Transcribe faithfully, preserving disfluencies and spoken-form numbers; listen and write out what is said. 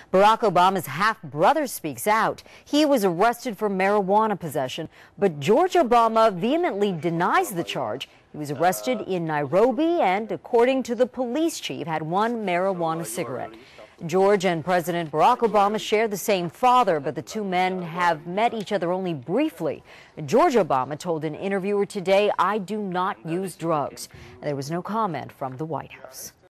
Barack Obama's half-brother speaks out. He was arrested for marijuana possession, but George Obama vehemently denies the charge. He was arrested in Nairobi and, according to the police chief, had one marijuana cigarette. George and President Barack Obama share the same father, but the two men have met each other only briefly. George Obama told an interviewer today, "I do not use drugs." There was no comment from the White House.